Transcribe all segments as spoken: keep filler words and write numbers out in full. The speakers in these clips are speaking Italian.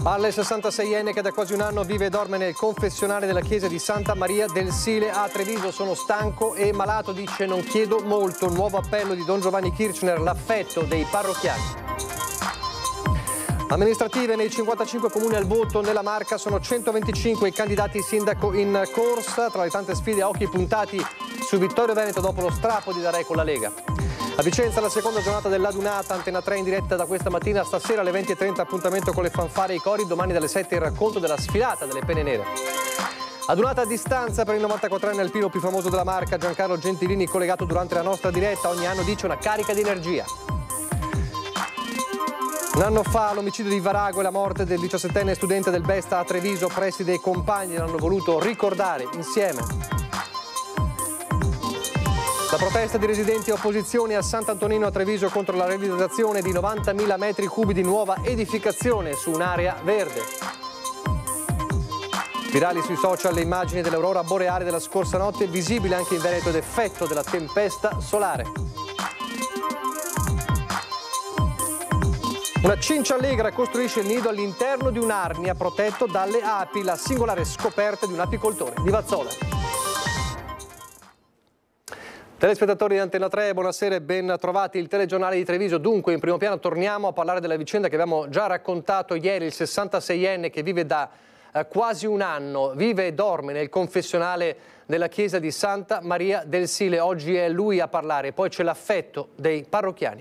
Alle sessantaseienne che da quasi un anno vive e dorme nel confessionale della chiesa di Santa Maria del Sile a Treviso. Sono stanco e malato, dice, non chiedo molto. Nuovo appello di Don Giovanni Kirchner, l'affetto dei parrocchiani. Amministrative nei cinquantacinque comuni al voto nella Marca, sono centoventicinque i candidati sindaco in corsa, tra le tante sfide a occhi puntati su Vittorio Veneto dopo lo strappo di Darè con la Lega. A Vicenza la seconda giornata dell'Adunata, Antena tre in diretta da questa mattina, stasera alle venti e trenta appuntamento con le fanfare e i cori, domani dalle sette il racconto della sfilata delle penne nere. Adunata a distanza per il novantaquattrenne alpino più famoso della Marca, Giancarlo Gentilini, collegato durante la nostra diretta, ogni anno dice una carica di energia. Un anno fa l'omicidio di Varago e la morte del diciassettenne studente del Besta a Treviso, presidi e compagni l'hanno voluto ricordare insieme. La protesta di residenti e opposizioni a Sant'Antonino a Treviso contro la realizzazione di novantamila metri cubi di nuova edificazione su un'area verde. Virali sui social le immagini dell'aurora boreale della scorsa notte, visibile anche in Veneto ed effetto della tempesta solare. Una cinciallegra costruisce il nido all'interno di un'arnia protetto dalle api, la singolare scoperta di un apicoltore di Vazzola. Telespettatori di Antena tre, buonasera e ben trovati. Il telegiornale di Treviso. Dunque, in primo piano torniamo a parlare della vicenda che abbiamo già raccontato ieri. Il sessantaseienne che vive da eh, quasi un anno, vive e dorme nel confessionale della chiesa di Santa Maria del Sile. Oggi è lui a parlare, poi c'è l'affetto dei parrocchiani.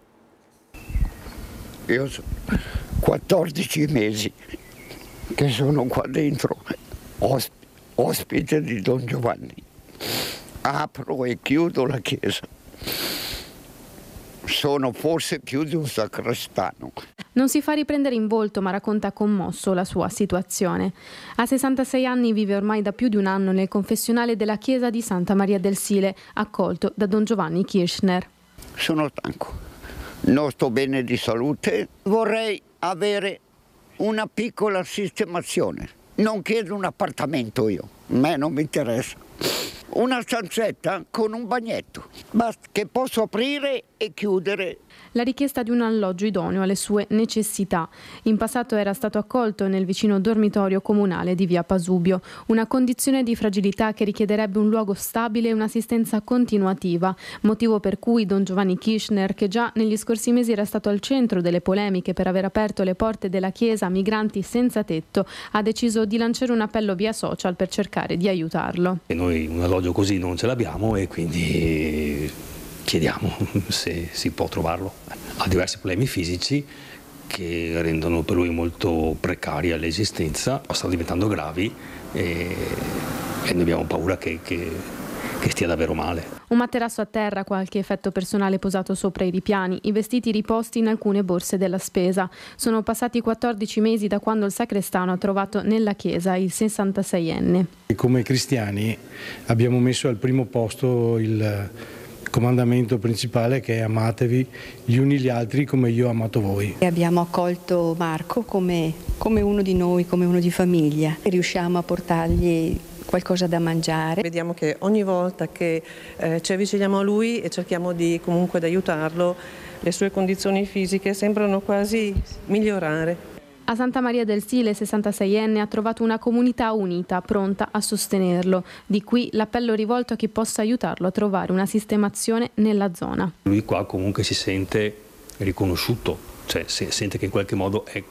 Io sono quattordici mesi che sono qua dentro, osp- ospite di Don Giovanni. Apro e chiudo la chiesa. Sono forse più di un sacrestano. Non si fa riprendere in volto, ma racconta commosso la sua situazione. A sessantasei anni vive ormai da più di un anno nel confessionale della chiesa di Santa Maria del Sile, accolto da Don Giovanni Kirchner. Sono stanco, non sto bene di salute. Vorrei avere una piccola sistemazione. Non chiedo un appartamento io, a me non mi interessa. Una stanzetta con un bagnetto, basta, che posso aprire e chiudere. La richiesta di un alloggio idoneo alle sue necessità. In passato era stato accolto nel vicino dormitorio comunale di via Pasubio, una condizione di fragilità che richiederebbe un luogo stabile e un'assistenza continuativa, motivo per cui Don Giovanni Kirchner, che già negli scorsi mesi era stato al centro delle polemiche per aver aperto le porte della chiesa a migranti senza tetto, ha deciso di lanciare un appello via social per cercare di aiutarlo. E noi un alloggio così non ce l'abbiamo e quindi chiediamo se si può trovarlo. Ha diversi problemi fisici che rendono per lui molto precaria l'esistenza, stanno diventando gravi e, e noi abbiamo paura che, che, che stia davvero male. Un materasso a terra, qualche effetto personale posato sopra i ripiani, i vestiti riposti in alcune borse della spesa. Sono passati quattordici mesi da quando il sacrestano ha trovato nella chiesa il sessantaseienne. Come cristiani abbiamo messo al primo posto il comandamento principale, che è: amatevi gli uni gli altri come io ho amato voi. E abbiamo accolto Marco come, come uno di noi, come uno di famiglia. E riusciamo a portargli qualcosa da mangiare. Vediamo che ogni volta che eh, ci avviciniamo a lui e cerchiamo di comunque di aiutarlo, le sue condizioni fisiche sembrano quasi migliorare. A Santa Maria del Sile, sessantaseienne ha trovato una comunità unita, pronta a sostenerlo. Di qui l'appello rivolto a chi possa aiutarlo a trovare una sistemazione nella zona. Lui qua comunque si sente riconosciuto, cioè sente che in qualche modo è,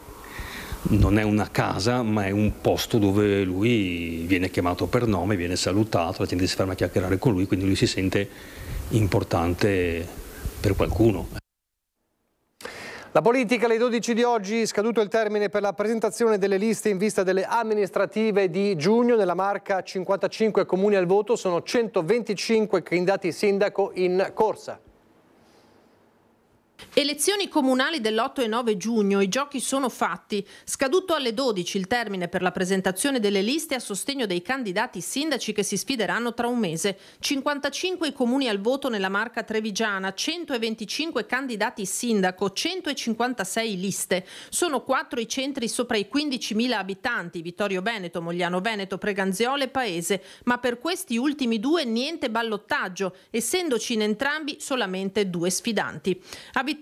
non è una casa, ma è un posto dove lui viene chiamato per nome, viene salutato, la gente si ferma a chiacchierare con lui, quindi lui si sente importante per qualcuno. La politica, alle dodici di oggi, scaduto il termine per la presentazione delle liste in vista delle amministrative di giugno. Nella Marca cinquantacinque comuni al voto, sono centoventicinque candidati sindaco in corsa. Elezioni comunali dell'otto e nove giugno, i giochi sono fatti. Scaduto alle dodici il termine per la presentazione delle liste a sostegno dei candidati sindaci che si sfideranno tra un mese. cinquantacinque i comuni al voto nella Marca trevigiana, centoventicinque candidati sindaco, centocinquantasei liste. Sono quattro i centri sopra i quindicimila abitanti, Vittorio Veneto, Mogliano Veneto, Preganziole e Paese, ma per questi ultimi due niente ballottaggio, essendoci in entrambi solamente due sfidanti. A Vittorio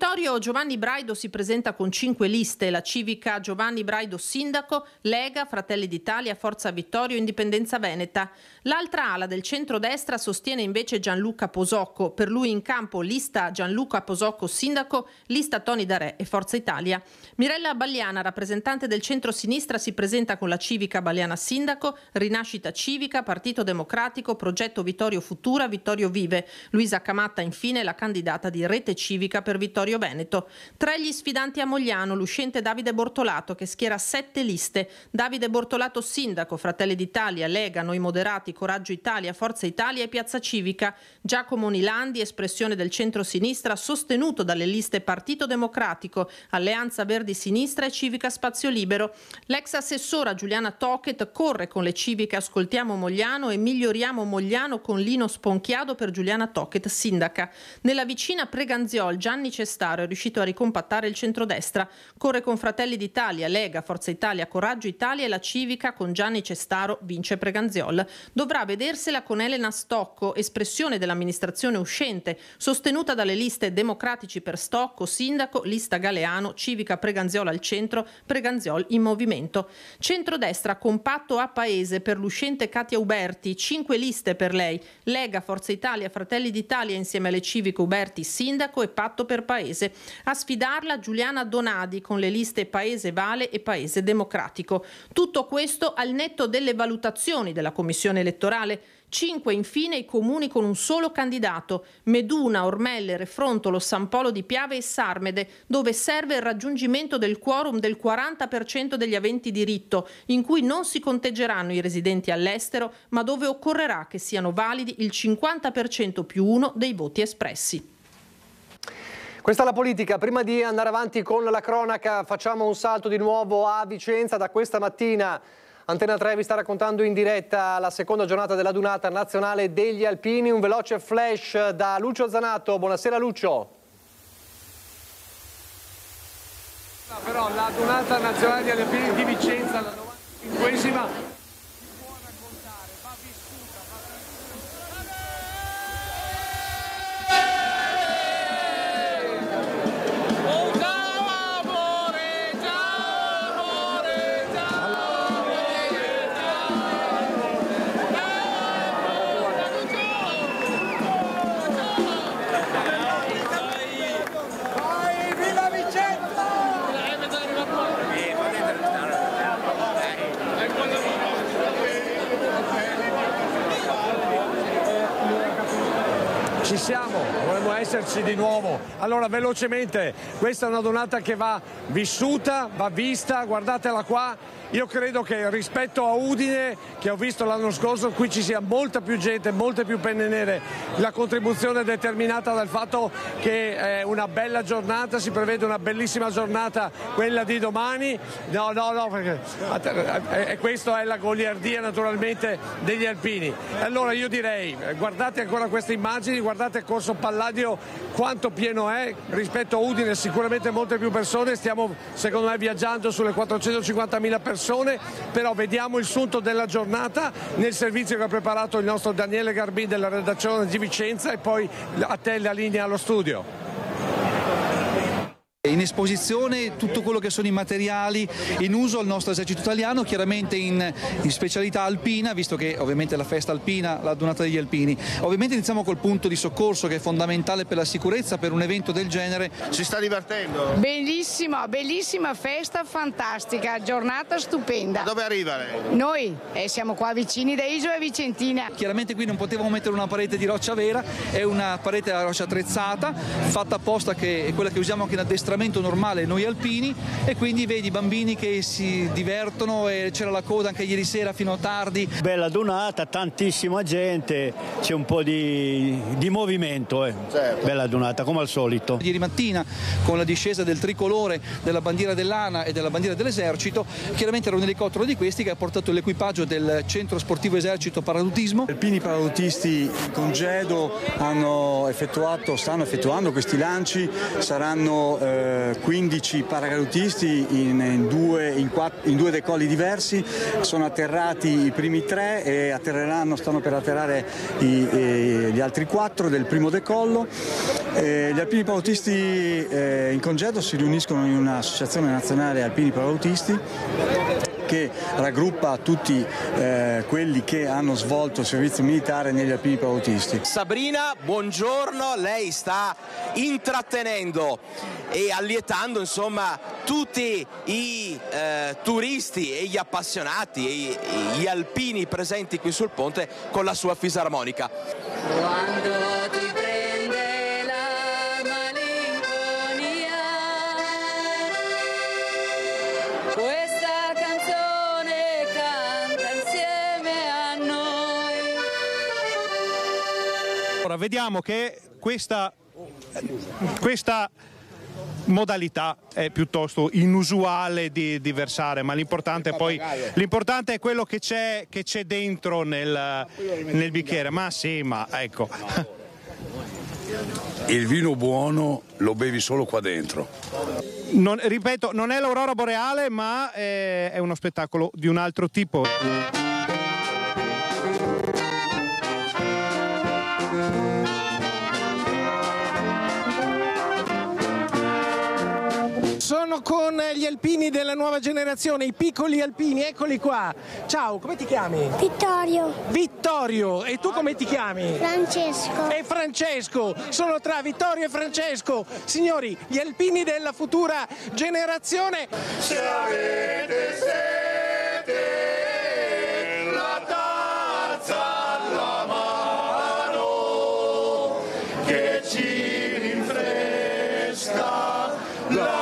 Vittorio Giovanni Braido si presenta con cinque liste: la civica Giovanni Braido sindaco, Lega, Fratelli d'Italia, Forza Vittorio, Indipendenza Veneta. L'altra ala del centrodestra sostiene invece Gianluca Posocco, per lui in campo lista Gianluca Posocco sindaco, lista Toni Darè e Forza Italia. Mirella Balliana, rappresentante del centro-sinistra, si presenta con la civica Balliana sindaco, Rinascita Civica, Partito Democratico, Progetto Vittorio Futura, Vittorio Vive. Luisa Camatta infine la candidata di Rete Civica per Vittorio Veneto. Tra gli sfidanti a Mogliano, l'uscente Davide Bortolato che schiera sette liste. Davide Bortolato sindaco, Fratelli d'Italia, Lega, Noi Moderati, Coraggio Italia, Forza Italia e Piazza Civica. Giacomo Nilandi, espressione del centro-sinistra, sostenuto dalle liste Partito Democratico, Alleanza Verdi Sinistra e Civica Spazio Libero. L'ex assessora Giuliana Tocchet corre con le civiche Ascoltiamo Mogliano e Miglioriamo Mogliano con Lino Sponchiado per Giuliana Tocchet sindaca. Nella vicina Preganziol Gianni Cestaro è riuscito a ricompattare il centrodestra. Corre con Fratelli d'Italia, Lega, Forza Italia, Coraggio Italia e la civica con Gianni Cestaro vince Preganziol. Dovrà vedersela con Elena Stocco, espressione dell'amministrazione uscente, sostenuta dalle liste Democratici per Stocco, sindaco, lista Galeano, civica Preganziol al centro, Preganziol in movimento. Centrodestra compatto a paese per l'uscente Katia Uberti, cinque liste per lei, Lega, Forza Italia, Fratelli d'Italia insieme alle civiche Uberti sindaco e Patto per Paese. A sfidarla Giuliana Donadi con le liste Paese Vale e Paese Democratico. Tutto questo al netto delle valutazioni della Commissione elettorale. Cinque infine i comuni con un solo candidato: Meduna, Ormelle, Refrontolo, San Polo di Piave e Sarmede, dove serve il raggiungimento del quorum del quaranta per cento degli aventi diritto, in cui non si conteggeranno i residenti all'estero, ma dove occorrerà che siano validi il cinquanta per cento più uno dei voti espressi. Questa è la politica. Prima di andare avanti con la cronaca facciamo un salto di nuovo a Vicenza. Da questa mattina Antena tre vi sta raccontando in diretta la seconda giornata della Dunata Nazionale degli Alpini. Un veloce flash da Lucio Zanato. Buonasera Lucio. Però la Dunata Nazionale degli Alpini di Vicenza, la novantacinquesima, ci siamo, vorremmo esserci di nuovo. Allora velocemente, questa è una donata che va vissuta, va vista, guardatela qua. Io credo che rispetto a Udine, che ho visto l'anno scorso, qui ci sia molta più gente, molte più penne nere. La contribuzione è determinata dal fatto che è una bella giornata, si prevede una bellissima giornata, quella di domani. No, no, no, perché e questo è la goliardia naturalmente degli alpini. Allora io direi, guardate ancora queste immagini, guardate Corso Palladio quanto pieno è, rispetto a Udine sicuramente molte più persone, stiamo secondo me viaggiando sulle quattrocentocinquantamila persone, però vediamo il sunto della giornata nel servizio che ha preparato il nostro Daniele Garbin della redazione di Vicenza e poi a te la linea allo studio. In esposizione tutto quello che sono i materiali in uso al nostro esercito italiano, chiaramente in, in specialità alpina, visto che ovviamente la festa alpina, la Dunata degli Alpini. Ovviamente iniziamo col punto di soccorso che è fondamentale per la sicurezza, per un evento del genere. Si sta divertendo? Bellissima, bellissima festa, fantastica, giornata stupenda. Dove arriva lei? Noi eh, siamo qua vicini da Isola Vicentina. Chiaramente qui non potevamo mettere una parete di roccia vera, è una parete a roccia attrezzata, fatta apposta, che è quella che usiamo anche in addestramento normale noi alpini, e quindi vedi bambini che si divertono e c'era la coda anche ieri sera fino a tardi. Bella donata, tantissima gente, c'è un po' di, di movimento, eh. Certo. Bella donata come al solito. Ieri mattina con la discesa del tricolore, della bandiera dell'ANA e della bandiera dell'esercito, chiaramente era un elicottero di questi che ha portato l'equipaggio del centro sportivo esercito paradutismo. Gli alpini paracadutisti in congedo hanno effettuato, stanno effettuando questi lanci, saranno eh, quindici paracadutisti in, in, due, in, quattro, in due decolli diversi, sono atterrati i primi tre e atterreranno, stanno per atterrare i, e, gli altri quattro del primo decollo. Eh, gli alpini parautisti eh, in congedo si riuniscono in un'associazione nazionale alpini parautisti che raggruppa tutti eh, quelli che hanno svolto il servizio militare negli alpini parautisti. Sabrina, buongiorno, lei sta intrattenendo e allietando insomma tutti i eh, turisti e gli appassionati e gli alpini presenti qui sul ponte con la sua fisarmonica. Quando ti prende la malinconia, questa canzone canta insieme a noi. Ora vediamo che questa, questa modalità è piuttosto inusuale di, di versare, ma l'importante poi l'importante è quello che c'è che c'è dentro nel, nel bicchiere. Ma sì, ma ecco. Il vino buono lo bevi solo qua dentro. Non, ripeto, non è l'aurora boreale, ma è, è uno spettacolo di un altro tipo. Sono con gli alpini della nuova generazione, i piccoli alpini, eccoli qua. Ciao, come ti chiami? Vittorio. Vittorio, e tu come ti chiami? Francesco. E Francesco, sono tra Vittorio e Francesco. Signori, gli alpini della futura generazione. Se avete sete, la tazza alla mano, che ci rinfresca la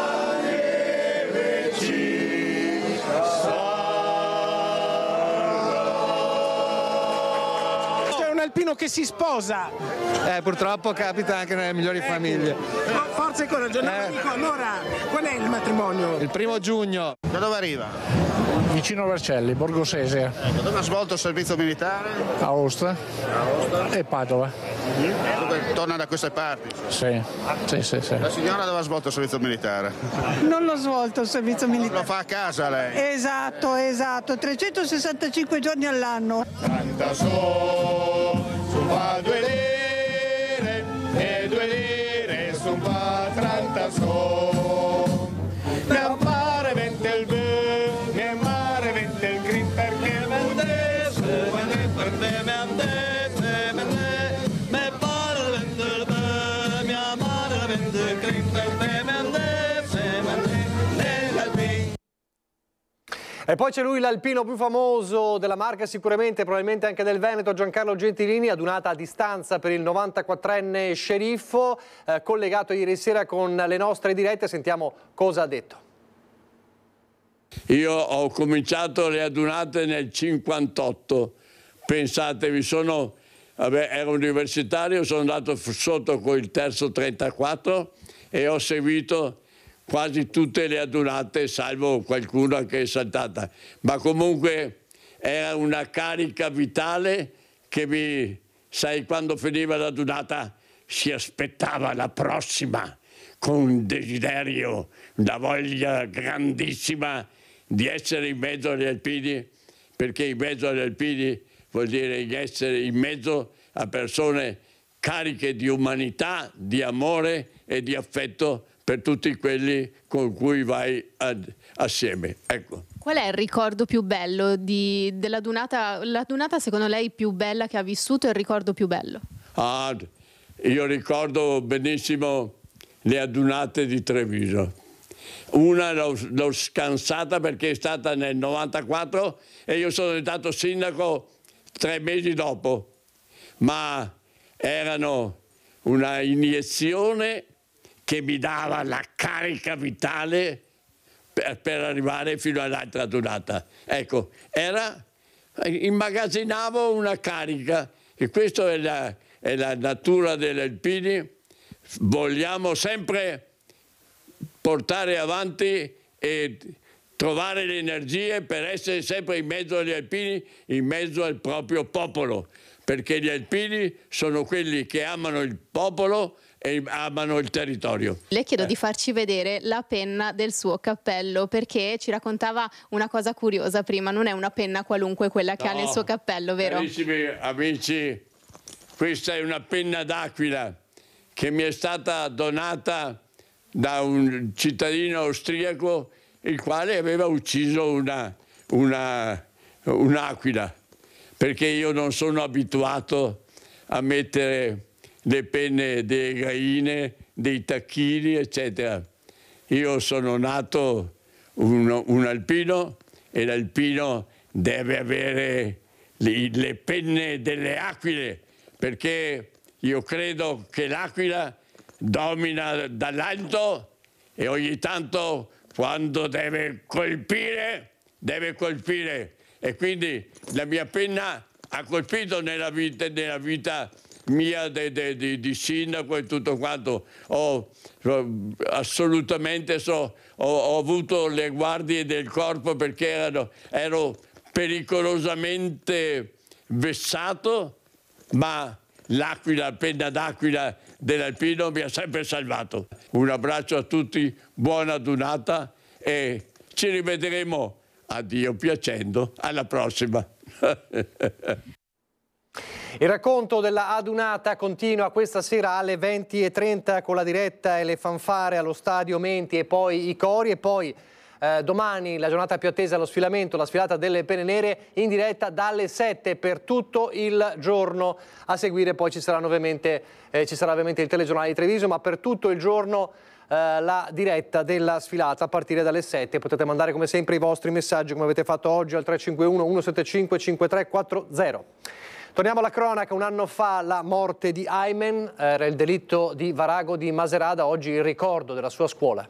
alpino che si sposa. Eh, purtroppo capita anche nelle migliori famiglie. Forza e coraggio. No, Eh. amico, allora, qual è il matrimonio? Il primo giugno. Da dove arriva? Vicino a Vercelli, Borgo Sesia. Ecco, dove ha svolto il servizio militare? Aosta Aosta. e Padova. Dove torna da queste parti? Sì, sì, sì, sì. La signora dove ha svolto il servizio militare? Non l'ho svolto il servizio militare. Lo fa a casa lei? Esatto, esatto, trecentosessantacinque giorni all'anno. Canta so, su fa due lire, e due lire su fa trenta so. Mi appare vente il bue, mi appare vente il green perché vendesse, per me mi andesse, mi pare vente il bue, mi appare vente il green per me mi andesse, nell'alpino. E poi c'è lui, l'alpino più famoso della Marca sicuramente, probabilmente anche del Veneto, Giancarlo Gentilini, adunata a distanza per il novantaquattrenne sceriffo, eh, collegato ieri sera con le nostre dirette. Sentiamo cosa ha detto. Io ho cominciato le adunate nel cinquantotto, pensatevi, sono, vabbè, ero universitario, sono andato sotto con il terzo trentaquattro e ho seguito quasi tutte le adunate, salvo qualcuna che è saltata, ma comunque era una carica vitale che mi, sai, quando finiva l'adunata si aspettava la prossima con un desiderio, una voglia grandissima di essere in mezzo agli alpini, perché in mezzo agli alpini vuol dire essere in mezzo a persone cariche di umanità, di amore e di affetto per tutti quelli con cui vai ad, assieme. Ecco. Qual è il ricordo più bello di, della Dunata? La Dunata secondo lei più bella che ha vissuto e il ricordo più bello? Ah, io ricordo benissimo le adunate di Treviso. Una l'ho scansata perché è stata nel novantaquattro e io sono diventato sindaco tre mesi dopo, ma erano una iniezione che mi dava la carica vitale per, per arrivare fino all'altra adunata. Ecco, era, immagazzinavo una carica e questa è la, è la natura degli alpini. Vogliamo sempre portare avanti e trovare le energie per essere sempre in mezzo agli alpini, in mezzo al proprio popolo, perché gli alpini sono quelli che amano il popolo e amano il territorio. Le chiedo Eh. di farci vedere la penna del suo cappello, perché ci raccontava una cosa curiosa prima, non è una penna qualunque quella che No, ha nel suo cappello, vero? Carissimi amici, questa è una penna d'aquila che mi è stata donata da un cittadino austriaco il quale aveva ucciso una, una, un'aquila, perché io non sono abituato a mettere le penne delle galline, dei tacchini, eccetera. Io sono nato un, un alpino e l'alpino deve avere le, le penne delle aquile, perché io credo che l'aquila domina dall'alto e ogni tanto quando deve colpire, deve colpire. E quindi la mia penna ha colpito nella vita, nella vita mia de, de, de, di sindaco e tutto quanto. Ho, assolutamente so, ho, ho avuto le guardie del corpo perché ero, ero pericolosamente vessato, ma l'aquila, la penna d'aquila dell'alpino mi ha sempre salvato. Un abbraccio a tutti, buona adunata e ci rivedremo, a Dio piacendo, alla prossima. Il racconto della adunata continua questa sera alle venti e trenta con la diretta e le fanfare allo stadio Menti e poi i cori e poi eh, domani la giornata più attesa allo sfilamento, la sfilata delle penne nere in diretta dalle sette per tutto il giorno. A seguire poi ci, saranno ovviamente, eh, ci sarà ovviamente il telegiornale di Treviso, ma per tutto il giorno eh, la diretta della sfilata a partire dalle sette. Potete mandare come sempre i vostri messaggi come avete fatto oggi al tre cinque uno uno sette cinque cinque tre quattro zero. Torniamo alla cronaca. Un anno fa la morte di Aymen, era il delitto di Varago di Macerata, oggi il ricordo della sua scuola.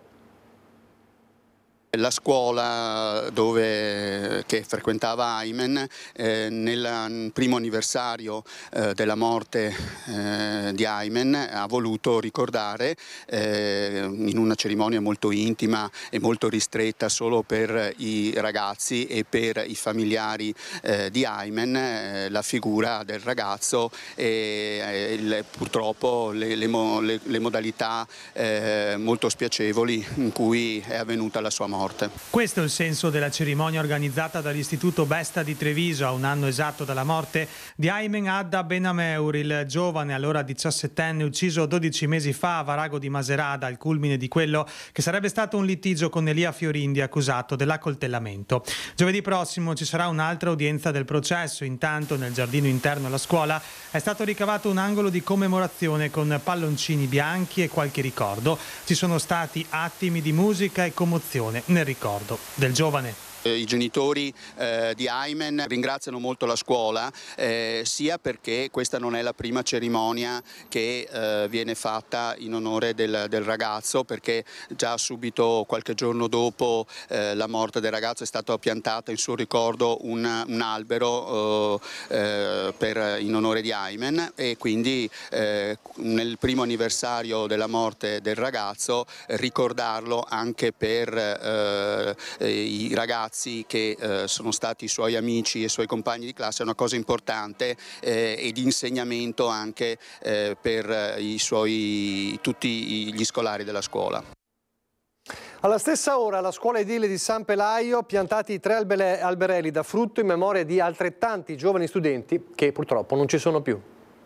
La scuola dove, che frequentava Aymen eh, nel primo anniversario eh, della morte eh, di Aymen ha voluto ricordare eh, in una cerimonia molto intima e molto ristretta solo per i ragazzi e per i familiari eh, di Aymen eh, la figura del ragazzo e eh, il, purtroppo le, le, le, le modalità eh, molto spiacevoli in cui è avvenuta la sua morte. Questo è il senso della cerimonia organizzata dall'Istituto Besta di Treviso a un anno esatto dalla morte di Aymen Adda Benameur, il giovane allora diciassettenne ucciso dodici mesi fa a Varago di Macerata, al culmine di quello che sarebbe stato un litigio con Elia Fiorindi accusato dell'accoltellamento. Giovedì prossimo ci sarà un'altra udienza del processo. Intanto nel giardino interno alla scuola è stato ricavato un angolo di commemorazione con palloncini bianchi e qualche ricordo. Ci sono stati attimi di musica e commozione nel ricordo del giovane. I genitori eh, di Aymen ringraziano molto la scuola eh, sia perché questa non è la prima cerimonia che eh, viene fatta in onore del, del ragazzo, perché già subito qualche giorno dopo eh, la morte del ragazzo è stato piantato in suo ricordo un, un albero eh, per, in onore di Aymen e quindi eh, nel primo anniversario della morte del ragazzo ricordarlo anche per eh, i ragazzi che eh, sono stati i suoi amici e i suoi compagni di classe è una cosa importante eh, e di insegnamento anche eh, per i suoi, tutti gli scolari della scuola. Alla stessa ora alla scuola edile di San Pelaio piantati tre alberelli da frutto in memoria di altrettanti giovani studenti che purtroppo non ci sono più.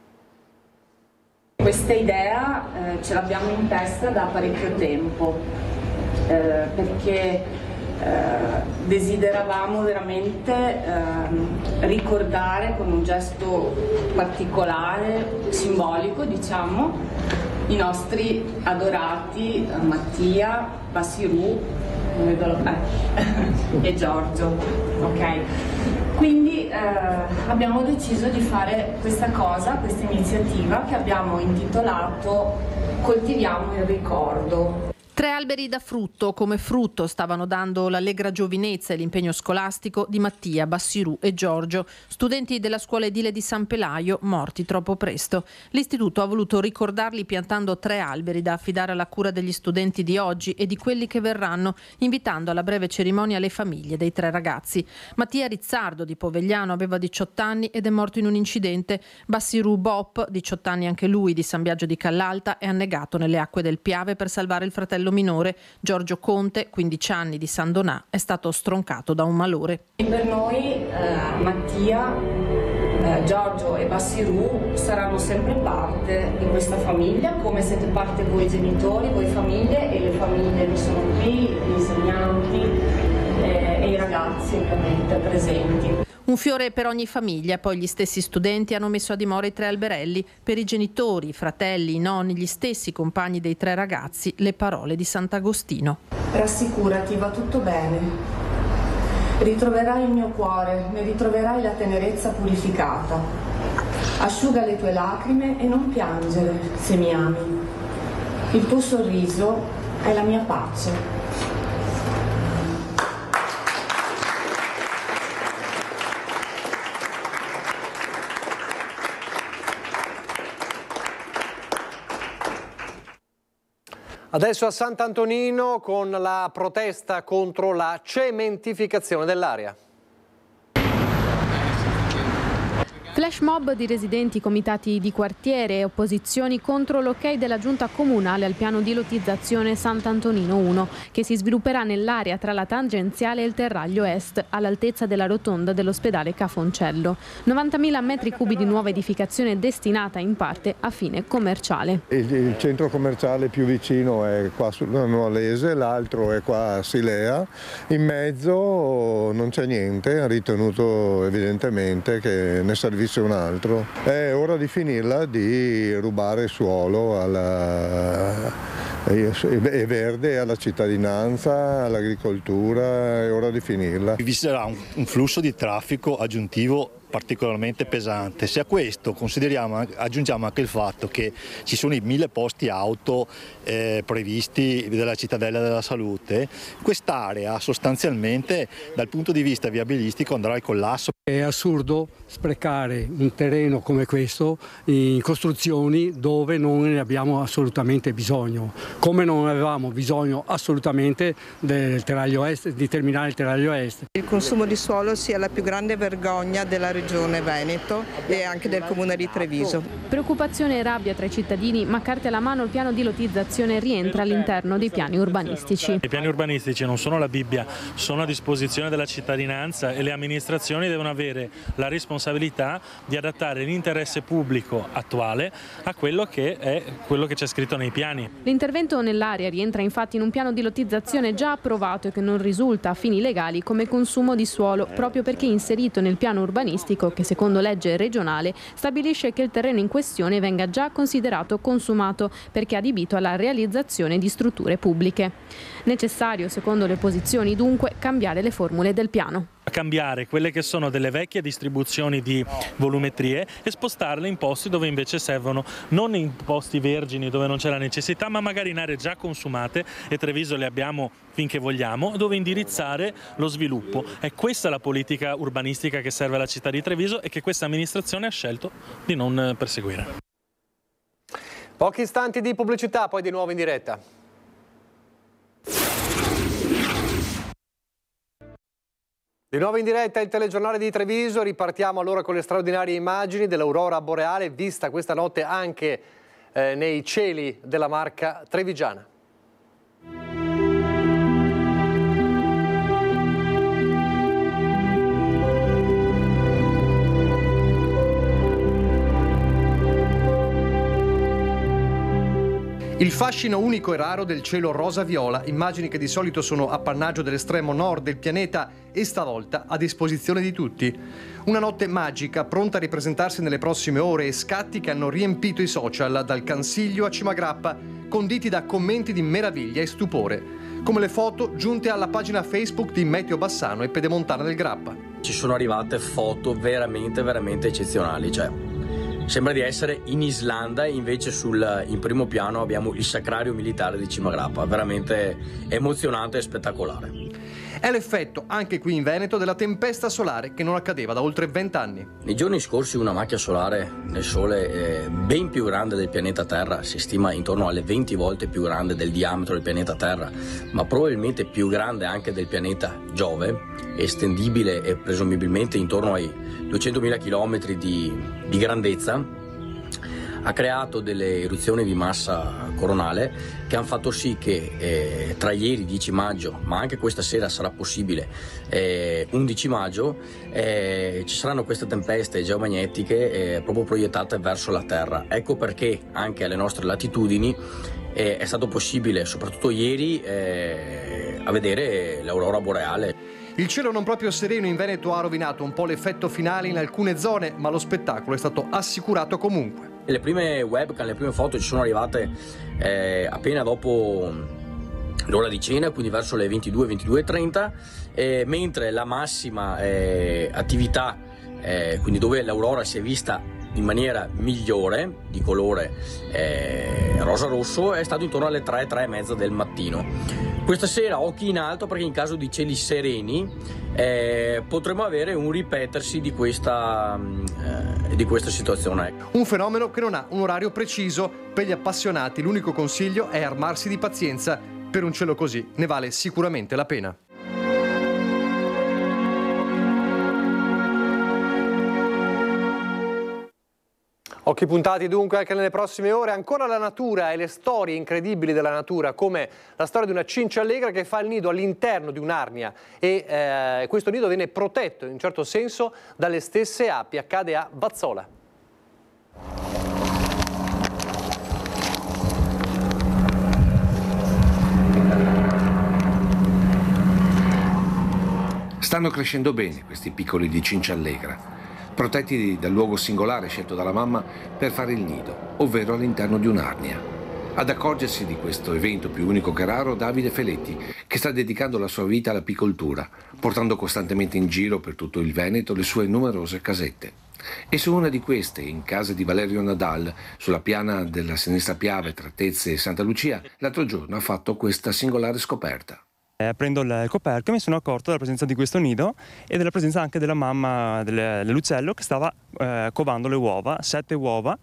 Questa idea eh, ce l'abbiamo in testa da parecchio tempo eh, perché Eh, desideravamo veramente eh, ricordare con un gesto particolare, simbolico diciamo, i nostri adorati eh, Mattia, Bassirù eh, e Giorgio. Okay. Quindi eh, abbiamo deciso di fare questa cosa, questa iniziativa che abbiamo intitolato Coltiviamo il ricordo. Tre alberi da frutto, come frutto stavano dando l'allegra giovinezza e l'impegno scolastico di Mattia, Bassirù e Giorgio, studenti della scuola edile di San Pelaio, morti troppo presto. L'istituto ha voluto ricordarli piantando tre alberi da affidare alla cura degli studenti di oggi e di quelli che verranno, invitando alla breve cerimonia le famiglie dei tre ragazzi. Mattia Rizzardo di Povegliano aveva diciotto anni ed è morto in un incidente. Bassirù Bop, diciotto anni anche lui, di San Biagio di Callalta, è annegato nelle acque del Piave per salvare il fratello minore. Giorgio Conte, quindici anni, di San Donà, è stato stroncato da un malore. E per noi eh, Mattia eh, Giorgio e Bassirù saranno sempre parte di questa famiglia, come siete parte voi genitori, voi famiglie e le famiglie che sono qui, gli insegnanti eh, e i ragazzi ovviamente presenti. Un fiore per ogni famiglia, poi gli stessi studenti hanno messo a dimora i tre alberelli. Per i genitori, i fratelli, i nonni, gli stessi compagni dei tre ragazzi, le parole di Sant'Agostino. Rassicurati, va tutto bene. Ritroverai il mio cuore, ne ritroverai la tenerezza purificata. Asciuga le tue lacrime e non piangere se mi ami. Il tuo sorriso è la mia pace. Adesso a Sant'Antonino con la protesta contro la cementificazione dell'area. Flash mob di residenti, comitati di quartiere e opposizioni contro l'ok della giunta comunale al piano di lottizzazione Sant'Antonino uno, che si svilupperà nell'area tra la tangenziale e il terraglio est, all'altezza della rotonda dell'ospedale Cafoncello. novantamila metri cubi di nuova edificazione destinata in parte a fine commerciale. Il, il centro commerciale più vicino è qua sulla Nuolese, l'altro è qua a Silea. In mezzo non c'è niente, ha ritenuto evidentemente che ne servisse un altro. È ora di finirla di rubare suolo alla, è verde alla cittadinanza, all'agricoltura, è ora di finirla. Vi sarà un, un flusso di traffico aggiuntivo particolarmente pesante. Se a questo consideriamo, aggiungiamo anche il fatto che ci sono i mille posti auto eh, previsti della cittadella della salute, quest'area sostanzialmente dal punto di vista viabilistico andrà al collasso. È assurdo sprecare un terreno come questo in costruzioni dove non ne abbiamo assolutamente bisogno, come non avevamo bisogno assolutamente del terraglio est, di terminare il terraglio est. Il consumo di suolo sia la più grande vergogna della Regione Veneto e anche del Comune di Treviso. Preoccupazione e rabbia tra i cittadini, ma carte alla mano il piano di lottizzazione rientra all'interno dei piani urbanistici. I piani urbanistici non sono la Bibbia, sono a disposizione della cittadinanza e le amministrazioni devono avere la responsabilità di adattare l'interesse pubblico attuale a quello che è quello che c'è scritto nei piani. L'intervento nell'area rientra infatti in un piano di lottizzazione già approvato e che non risulta a fini legali come consumo di suolo, proprio perché inserito nel piano urbanistico che secondo legge regionale stabilisce che il terreno in questione venga già considerato consumato perché adibito alla realizzazione di strutture pubbliche. Necessario, secondo le opposizioni, dunque, cambiare le formule del piano. Cambiare quelle che sono delle vecchie distribuzioni di volumetrie e spostarle in posti dove invece servono, non in posti vergini dove non c'è la necessità, ma magari in aree già consumate, e Treviso le abbiamo finché vogliamo, dove indirizzare lo sviluppo. È questa la politica urbanistica che serve alla città di Treviso e che questa amministrazione ha scelto di non perseguire. Pochi istanti di pubblicità, poi di nuovo in diretta. Di nuovo in diretta il telegiornale di Treviso, ripartiamo allora con le straordinarie immagini dell'aurora boreale vista questa notte anche eh, nei cieli della Marca trevigiana. Il fascino unico e raro del cielo rosa-viola, immagini che di solito sono appannaggio dell'estremo nord del pianeta e stavolta a disposizione di tutti. Una notte magica, pronta a ripresentarsi nelle prossime ore, e scatti che hanno riempito i social, dal Cansiglio a Cimagrappa, conditi da commenti di meraviglia e stupore, come le foto giunte alla pagina Facebook di Meteo Bassano e Pedemontana del Grappa. Ci sono arrivate foto veramente, veramente eccezionali, cioè sembra di essere in Islanda e invece sul, in primo piano abbiamo il sacrario militare di Cimagrappa, veramente emozionante e spettacolare. È l'effetto, anche qui in Veneto, della tempesta solare che non accadeva da oltre vent'anni. Nei giorni scorsi una macchia solare nel Sole è ben più grande del pianeta Terra, si stima intorno alle venti volte più grande del diametro del pianeta Terra, ma probabilmente più grande anche del pianeta Giove, estendibile e presumibilmente intorno ai duecentomila chilometri di, di grandezza, ha creato delle eruzioni di massa coronale che hanno fatto sì che eh, tra ieri dieci maggio, ma anche questa sera sarà possibile eh, undici maggio, eh, ci saranno queste tempeste geomagnetiche eh, proprio proiettate verso la Terra. Ecco perché anche alle nostre latitudini eh, è stato possibile, soprattutto ieri, eh, a vedere l'aurora boreale. Il cielo non proprio sereno in Veneto ha rovinato un po' l'effetto finale in alcune zone, ma lo spettacolo è stato assicurato comunque. Le prime webcam, le prime foto ci sono arrivate eh, appena dopo l'ora di cena, quindi verso le ventidue, ventidue e trenta, eh, mentre la massima eh, attività, eh, quindi dove l'aurora si è vista in maniera migliore, di colore eh, rosa-rosso, è stato intorno alle tre, tre e mezza del mattino. Questa sera occhi in alto perché in caso di cieli sereni eh, potremo avere un ripetersi di questa, eh, di questa situazione. Un fenomeno che non ha un orario preciso. Per gli appassionati l'unico consiglio è armarsi di pazienza. Per un cielo così ne vale sicuramente la pena. Occhi puntati dunque anche nelle prossime ore, ancora la natura e le storie incredibili della natura, come la storia di una cinciallegra che fa il nido all'interno di un'arnia e eh, questo nido viene protetto in un certo senso dalle stesse api, accade a Bazzola. Stanno crescendo bene questi piccoli di cinciallegra, protetti dal luogo singolare scelto dalla mamma per fare il nido, ovvero all'interno di un'arnia. Ad accorgersi di questo evento più unico che raro, Davide Feletti, che sta dedicando la sua vita all'apicoltura, portando costantemente in giro per tutto il Veneto le sue numerose casette. E su una di queste, in casa di Valerio Nadal, sulla piana della Sinistra Piave tra Tezze e Santa Lucia, l'altro giorno ha fatto questa singolare scoperta. Aprendo il coperchio mi sono accorto della presenza di questo nido e della presenza anche della mamma dell'uccello che stava eh, covando le uova, sette uova,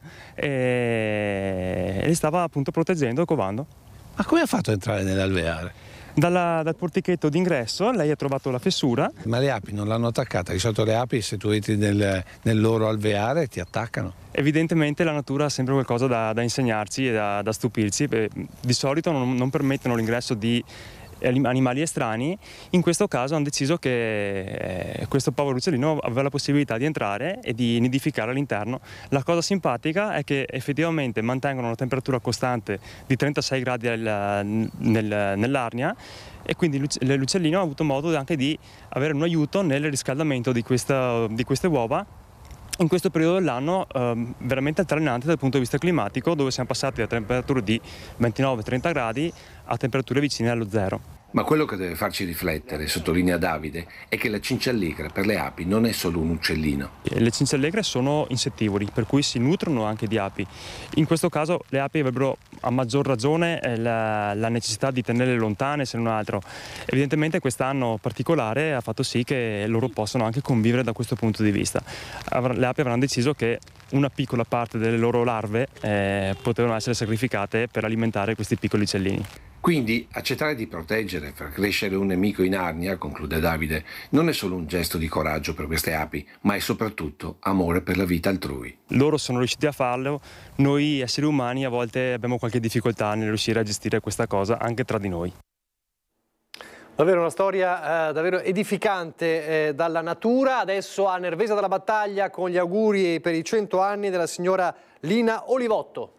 e le stava appunto proteggendo e covando. Ma come ha fatto a entrare nell'alveare? Dalla, dal portichetto d'ingresso lei ha trovato la fessura. Ma le api non l'hanno attaccata? Di solito le api, se tu entri nel, nel loro alveare, ti attaccano. Evidentemente la natura ha sempre qualcosa da, da insegnarci e da, da stupirci. Di solito non, non permettono l'ingresso di animali estranei. In questo caso hanno deciso che eh, questo povero uccellino aveva la possibilità di entrare e di nidificare all'interno. La cosa simpatica è che effettivamente mantengono una temperatura costante di trentasei gradi nel, nel, nell'arnia e quindi l'uccellino ha avuto modo anche di avere un aiuto nel riscaldamento di, questa, di queste uova in questo periodo dell'anno eh, veramente altalenante dal punto di vista climatico, dove siamo passati da temperature di ventinove trenta gradi a temperature vicine allo zero. Ma quello che deve farci riflettere, sottolinea Davide, è che la cinciallegra per le api non è solo un uccellino. Le cinciallegre sono insettivori, per cui si nutrono anche di api. In questo caso le api avrebbero a maggior ragione la, la necessità di tenerle lontane, se non altro. Evidentemente quest'anno particolare ha fatto sì che loro possano anche convivere da questo punto di vista. Le api avranno deciso che una piccola parte delle loro larve eh, potevano essere sacrificate per alimentare questi piccoli uccellini. Quindi accettare di proteggere, far crescere un nemico in arnia, conclude Davide, non è solo un gesto di coraggio per queste api, ma è soprattutto amore per la vita altrui. Loro sono riusciti a farlo, noi esseri umani a volte abbiamo qualche difficoltà nel riuscire a gestire questa cosa anche tra di noi. Davvero una storia eh, davvero edificante eh, dalla natura. Adesso a Nervesa della Battaglia con gli auguri per i cento anni della signora Lina Olivotto.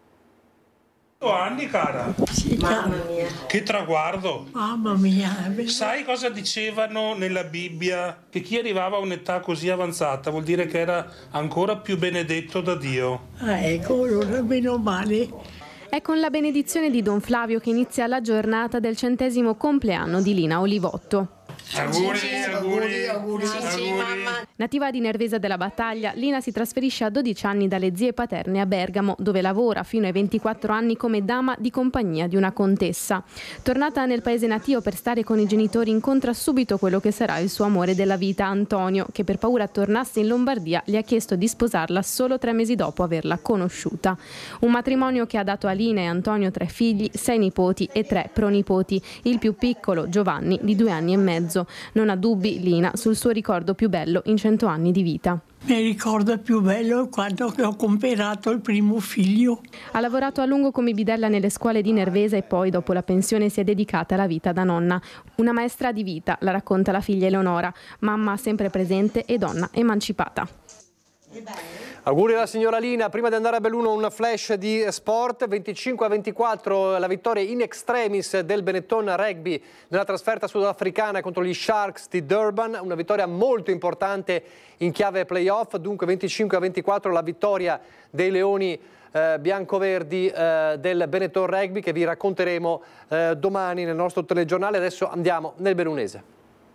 Anni, cara. Sì, mamma mia. Che traguardo. Mamma mia. Sai cosa dicevano nella Bibbia? Che chi arrivava a un'età così avanzata vuol dire che era ancora più benedetto da Dio. Ah, ecco, allora meno male. È con la benedizione di Don Flavio che inizia la giornata del centesimo compleanno di Lina Olivotto. Auguri, auguri, auguri, auguri. Nativa di Nervesa della Battaglia, Lina si trasferisce a dodici anni dalle zie paterne a Bergamo, dove lavora fino ai ventiquattro anni come dama di compagnia di una contessa. Tornata nel paese natio per stare con i genitori, incontra subito quello che sarà il suo amore della vita, Antonio, che per paura tornasse in Lombardia le ha chiesto di sposarla solo tre mesi dopo averla conosciuta. Un matrimonio che ha dato a Lina e Antonio tre figli, sei nipoti e tre pronipoti, il più piccolo, Giovanni, di due anni e mezzo. Marzo. Non ha dubbi Lina sul suo ricordo più bello in cento anni di vita. Mi ricordo più bello quando ho comprato il primo figlio. Ha lavorato a lungo come bidella nelle scuole di Nervesa e poi dopo la pensione si è dedicata alla vita da nonna. Una maestra di vita, la racconta la figlia Eleonora, mamma sempre presente e donna emancipata. Auguri alla signora Lina. Prima di andare a Belluno un flash di sport. venticinque a ventiquattro la vittoria in extremis del Benetton Rugby nella trasferta sudafricana contro gli Sharks di Durban, una vittoria molto importante in chiave playoff. Dunque venticinque a ventiquattro la vittoria dei Leoni eh, biancoverdi eh, del Benetton Rugby, che vi racconteremo eh, domani nel nostro telegiornale. Adesso andiamo nel bellunese.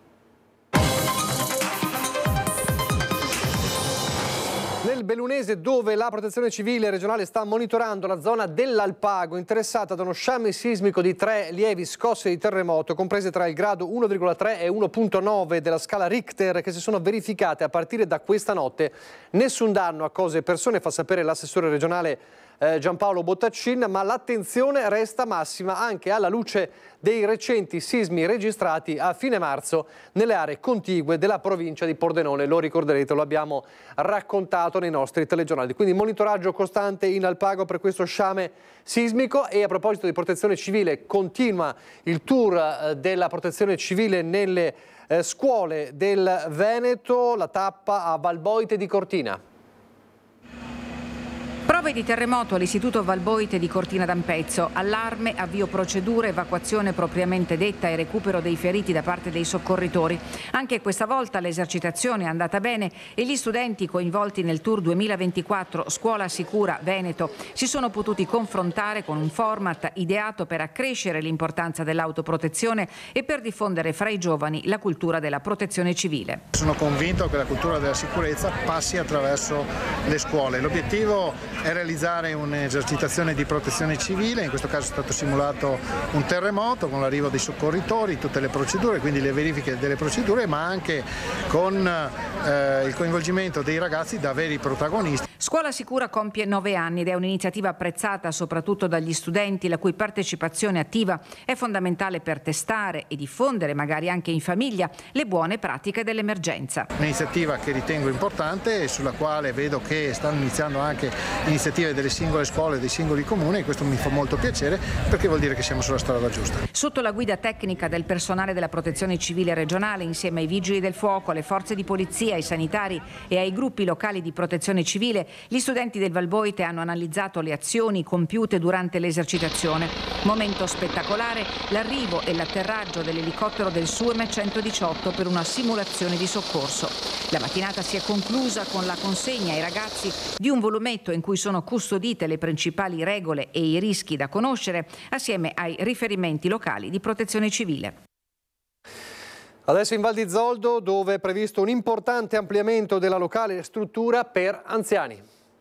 Nel bellunese, dove la protezione civile regionale sta monitorando la zona dell'Alpago, interessata da uno sciame sismico di tre lievi scosse di terremoto, comprese tra il grado uno virgola tre e uno virgola nove della scala Richter, che si sono verificate a partire da questa notte. Nessun danno a cose e persone, fa sapere l'assessore regionale eh, Giampaolo Bottaccin, ma l'attenzione resta massima anche alla luce dei recenti sismi registrati a fine marzo nelle aree contigue della provincia di Pordenone. Lo ricorderete, lo abbiamo raccontato nei nostri telegiornali. Quindi monitoraggio costante in Alpago per questo sciame sismico. E a proposito di protezione civile, continua il tour eh, della protezione civile nelle eh, scuole del Veneto, la tappa a Valboite di Cortina. Prove di terremoto all'Istituto Valboite di Cortina d'Ampezzo, allarme, avvio procedure, evacuazione propriamente detta e recupero dei feriti da parte dei soccorritori. Anche questa volta l'esercitazione è andata bene e gli studenti coinvolti nel Tour duemilaventiquattro Scuola Sicura Veneto si sono potuti confrontare con un format ideato per accrescere l'importanza dell'autoprotezione e per diffondere fra i giovani la cultura della protezione civile. Sono convinto che la cultura della sicurezza passi attraverso le scuole. L'obiettivo è realizzare un'esercitazione di protezione civile, in questo caso è stato simulato un terremoto con l'arrivo dei soccorritori, tutte le procedure, quindi le verifiche delle procedure, ma anche con eh, il coinvolgimento dei ragazzi da veri protagonisti. Scuola Sicura compie nove anni ed è un'iniziativa apprezzata soprattutto dagli studenti, la cui partecipazione attiva è fondamentale per testare e diffondere, magari anche in famiglia, le buone pratiche dell'emergenza. Un'iniziativa che ritengo importante e sulla quale vedo che stanno iniziando anche iniziative delle singole scuole, dei singoli comuni, e questo mi fa molto piacere perché vuol dire che siamo sulla strada giusta. Sotto la guida tecnica del personale della protezione civile regionale, insieme ai vigili del fuoco, alle forze di polizia, ai sanitari e ai gruppi locali di protezione civile, gli studenti del Valboite hanno analizzato le azioni compiute durante l'esercitazione. Momento spettacolare, l'arrivo e l'atterraggio dell'elicottero del S U M centodiciotto per una simulazione di soccorso. La mattinata si è conclusa con la consegna ai ragazzi di un volumetto in cui sono custodite le principali regole e i rischi da conoscere, assieme ai riferimenti locali di protezione civile. Adesso in Val di Zoldo, dove è previsto un importante ampliamento della locale struttura per anziani.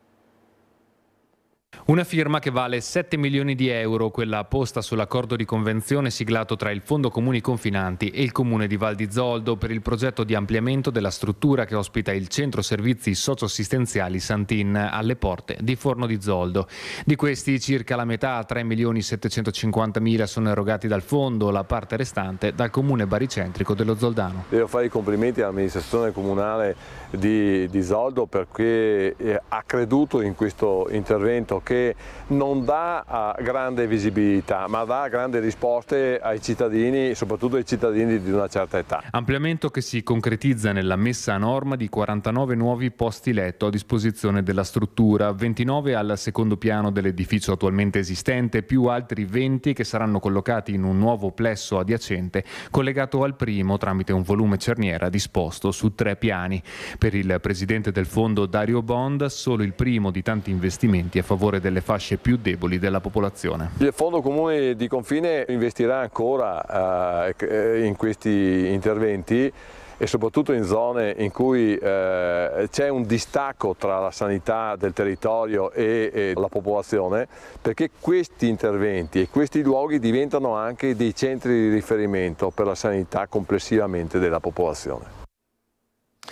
Una firma che vale sette milioni di euro, quella posta sull'accordo di convenzione siglato tra il Fondo Comuni Confinanti e il Comune di Val di Zoldo per il progetto di ampliamento della struttura che ospita il Centro Servizi Socioassistenziali Santin alle porte di Forno di Zoldo. Di questi circa la metà, tre milioni settecentocinquantamila, sono erogati dal Fondo, la parte restante dal Comune baricentrico dello Zoldano. Devo fare i complimenti all'amministrazione comunale di, di Zoldo perché eh, ha creduto in questo intervento che non dà grande visibilità ma dà grandi risposte ai cittadini, soprattutto ai cittadini di una certa età. Ampliamento che si concretizza nella messa a norma di quarantanove nuovi posti letto a disposizione della struttura, ventinove al secondo piano dell'edificio attualmente esistente, più altri venti che saranno collocati in un nuovo plesso adiacente collegato al primo tramite un volume cerniera disposto su tre piani. Per il presidente del fondo Dario Bond, solo il primo di tanti investimenti a favore delle fasce più deboli della popolazione. Il Fondo Comune di Confine investirà ancora eh, in questi interventi e soprattutto in zone in cui eh, c'è un distacco tra la sanità del territorio e, e la popolazione, perché questi interventi e questi luoghi diventano anche dei centri di riferimento per la sanità complessivamente della popolazione.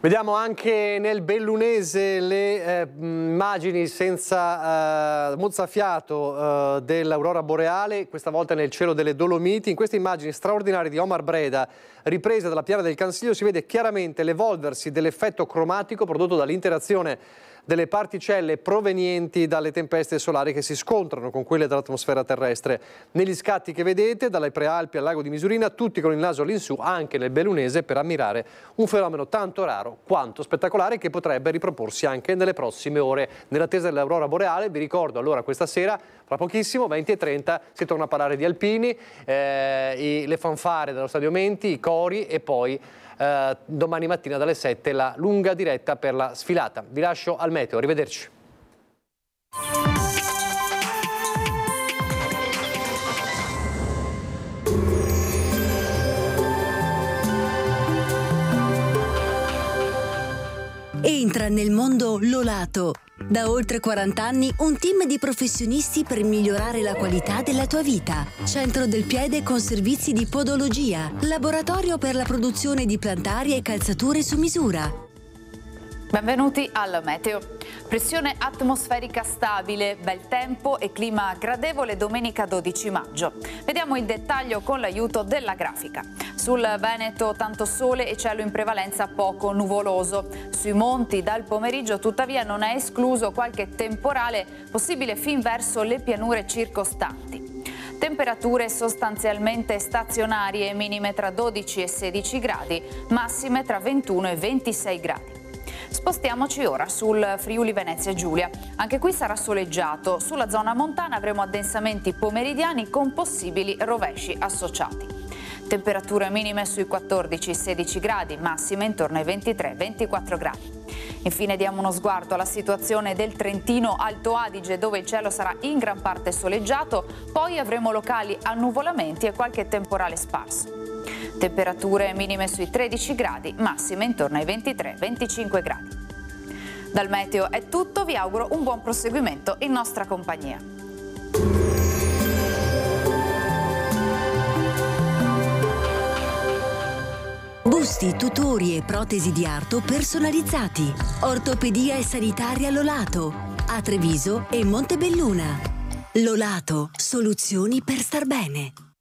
Vediamo anche nel bellunese le eh, immagini senza eh, mozzafiato eh, dell'aurora boreale, questa volta nel cielo delle Dolomiti. In queste immagini straordinarie di Omar Breda, riprese dalla Piana del Cansiglio, si vede chiaramente l'evolversi dell'effetto cromatico prodotto dall'interazione delle particelle provenienti dalle tempeste solari che si scontrano con quelle dell'atmosfera terrestre. Negli scatti che vedete, dalle prealpi al lago di Misurina, tutti con il naso all'insù, anche nel bellunese, per ammirare un fenomeno tanto raro quanto spettacolare che potrebbe riproporsi anche nelle prossime ore. Nell'attesa dell'aurora boreale, vi ricordo allora questa sera, fra pochissimo, venti e trenta, si torna a parlare di alpini, eh, i, le fanfare dello Stadio Menti, i cori e poi Uh, domani mattina dalle sette la lunga diretta per la sfilata. Vi lascio al meteo, arrivederci. Entra nel mondo Lolato. Da oltre quaranta anni un team di professionisti per migliorare la qualità della tua vita. Centro del piede con servizi di podologia. Laboratorio per la produzione di plantari e calzature su misura. Benvenuti al meteo. Pressione atmosferica stabile, bel tempo e clima gradevole domenica dodici maggio. Vediamo il dettaglio con l'aiuto della grafica. Sul Veneto tanto sole e cielo in prevalenza poco nuvoloso. Sui monti dal pomeriggio tuttavia non è escluso qualche temporale possibile fin verso le pianure circostanti. Temperature sostanzialmente stazionarie, minime tra dodici e sedici gradi, massime tra ventuno e ventisei gradi. Spostiamoci ora sul Friuli Venezia Giulia. Anche qui sarà soleggiato. Sulla zona montana avremo addensamenti pomeridiani con possibili rovesci associati. Temperature minime sui quattordici sedici gradi, massime intorno ai ventitré ventiquattro gradi. Infine diamo uno sguardo alla situazione del Trentino Alto Adige, dove il cielo sarà in gran parte soleggiato, poi avremo locali annuvolamenti e qualche temporale sparso. Temperature minime sui tredici gradi, massime intorno ai ventitré venticinque gradi. Dal meteo è tutto, vi auguro un buon proseguimento in nostra compagnia. Busti, tutori e protesi di arto personalizzati. Ortopedia e sanitaria Lolato. A Treviso e Montebelluna. Lolato, soluzioni per star bene.